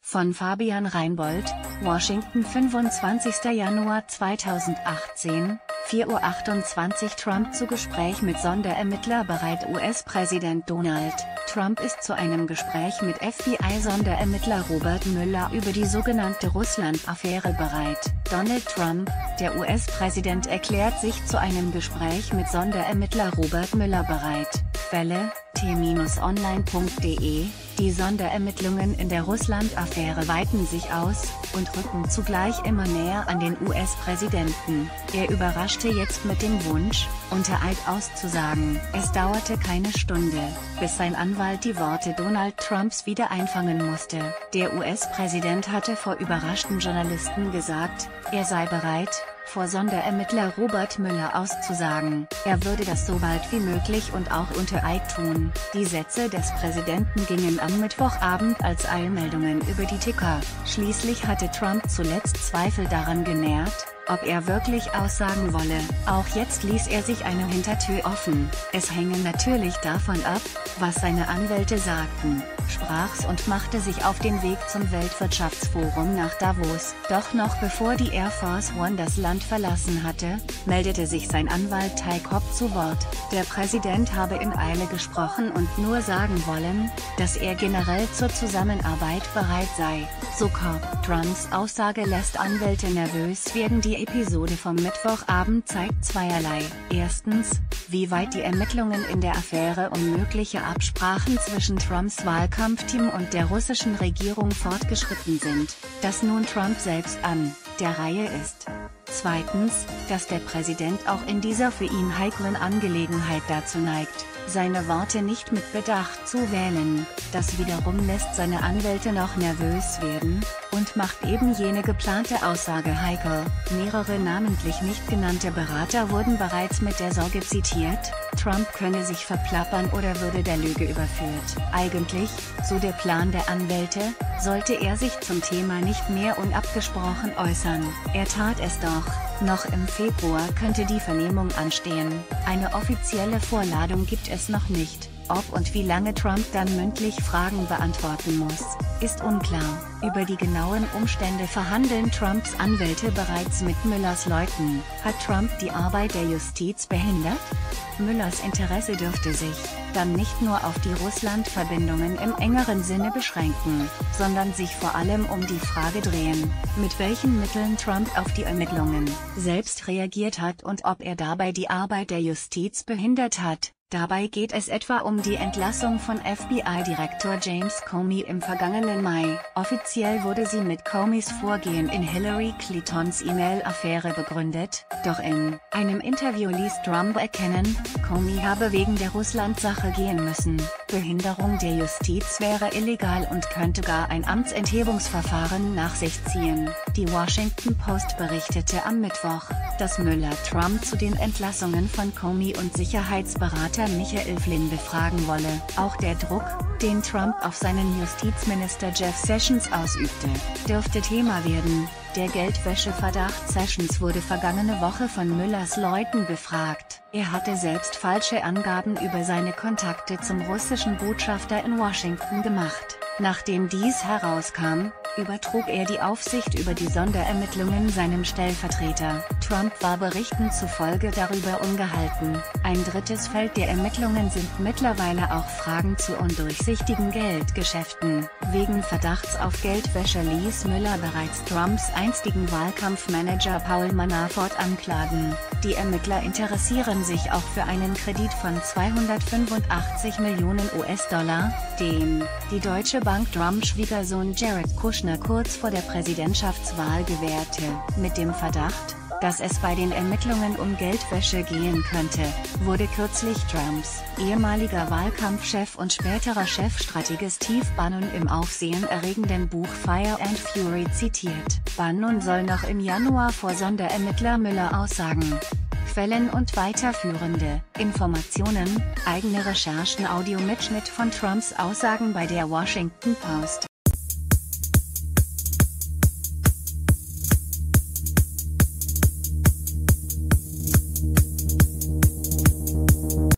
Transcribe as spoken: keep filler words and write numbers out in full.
Von Fabian Reinbold, Washington fünfundzwanzigster Januar zweitausendachtzehn, vier Uhr achtundzwanzig Trump zu Gespräch mit Sonderermittler bereit. U S-Präsident Donald Trump ist zu einem Gespräch mit F B I-Sonderermittler Robert Mueller über die sogenannte Russland-Affäre bereit. Donald Trump, der U S-Präsident, erklärt sich zu einem Gespräch mit Sonderermittler Robert Mueller bereit. Quelle: t online punkt de. Die Sonderermittlungen in der Russland-Affäre weiten sich aus und rücken zugleich immer näher an den U S-Präsidenten. Er überraschte jetzt mit dem Wunsch, unter Eid auszusagen. Es dauerte keine Stunde, bis sein Anwalt die Worte Donald Trumps wieder einfangen musste. Der U S-Präsident hatte vor überraschten Journalisten gesagt, er sei bereit, vor Sonderermittler Robert Mueller auszusagen. Er würde das so bald wie möglich und auch unter Eid tun. Die Sätze des Präsidenten gingen am Mittwochabend als Eilmeldungen über die Ticker. Schließlich hatte Trump zuletzt Zweifel daran genährt, ob er wirklich aussagen wolle. Auch jetzt ließ er sich eine Hintertür offen. Es hänge natürlich davon ab, was seine Anwälte sagten, sprach's und machte sich auf den Weg zum Weltwirtschaftsforum nach Davos. Doch noch bevor die Air Force One das Land verlassen hatte, meldete sich sein Anwalt Ty Cobb zu Wort. Der Präsident habe in Eile gesprochen und nur sagen wollen, dass er generell zur Zusammenarbeit bereit sei. So Cobb. Trumps Aussage lässt Anwälte nervös werden. Die Episode vom Mittwochabend zeigt zweierlei. Erstens, wie weit die Ermittlungen in der Affäre um mögliche Absprachen zwischen Trumps Wahlkampfteam und der russischen Regierung fortgeschritten sind, das nun Trump selbst an der Reihe ist. Zweitens, dass der Präsident auch in dieser für ihn heiklen Angelegenheit dazu neigt, seine Worte nicht mit Bedacht zu wählen. Das wiederum lässt seine Anwälte noch nervös werden und macht eben jene geplante Aussage heikel. Mehrere namentlich nicht genannte Berater wurden bereits mit der Sorge zitiert, Trump könne sich verplappern oder würde der Lüge überführt. Eigentlich, so der Plan der Anwälte, sollte er sich zum Thema nicht mehr unabgesprochen äußern. Er tat es doch. Noch im Februar könnte die Vernehmung anstehen. Eine offizielle Vorladung gibt es noch nicht. Ob und wie lange Trump dann mündlich Fragen beantworten muss, ist unklar. Über die genauen Umstände verhandeln Trumps Anwälte bereits mit Muellers Leuten. Hat Trump die Arbeit der Justiz behindert? Muellers Interesse dürfte sich dann nicht nur auf die Russland-Verbindungen im engeren Sinne beschränken, sondern sich vor allem um die Frage drehen, mit welchen Mitteln Trump auf die Ermittlungen selbst reagiert hat und ob er dabei die Arbeit der Justiz behindert hat. Dabei geht es etwa um die Entlassung von F B I-Direktor James Comey im vergangenen Mai. Offiziell wurde sie mit Comeys Vorgehen in Hillary Clintons E-Mail-Affäre begründet, doch in einem Interview ließ Trump erkennen, Comey habe wegen der Russland-Sache gehen müssen. Behinderung der Justiz wäre illegal und könnte gar ein Amtsenthebungsverfahren nach sich ziehen. Die Washington Post berichtete am Mittwoch, dass Mueller Trump zu den Entlassungen von Comey und Sicherheitsberater Michael Flynn befragen wolle. Auch der Druck, den Trump auf seinen Justizminister Jeff Sessions ausübte, dürfte Thema werden. Der Geldwäscheverdacht Sessions wurde vergangene Woche von Muellers Leuten befragt. Er hatte selbst falsche Angaben über seine Kontakte zum russischen Botschafter in Washington gemacht. Nachdem dies herauskam, übertrug er die Aufsicht über die Sonderermittlungen seinem Stellvertreter. Trump war Berichten zufolge darüber ungehalten. Ein drittes Feld der Ermittlungen sind mittlerweile auch Fragen zu undurchsichtigen Geldgeschäften. Wegen Verdachts auf Geldwäsche ließ Mueller bereits Trumps einstigen Wahlkampfmanager Paul Manafort anklagen. Die Ermittler interessieren sich auch für einen Kredit von zweihundertfünfundachtzig Millionen U S-Dollar, den die Deutsche Bank Trumps Schwiegersohn Jared Kushner kurz vor der Präsidentschaftswahl gewährte. Mit dem Verdacht, dass es bei den Ermittlungen um Geldwäsche gehen könnte, wurde kürzlich Trumps ehemaliger Wahlkampfchef und späterer Chefstratege Steve Bannon im aufsehenerregenden Buch Fire and Fury zitiert. Bannon soll noch im Januar vor Sonderermittler Mueller aussagen. Quellen und weiterführende Informationen, eigene Recherchen. Audiomitschnitt von Trumps Aussagen bei der Washington Post.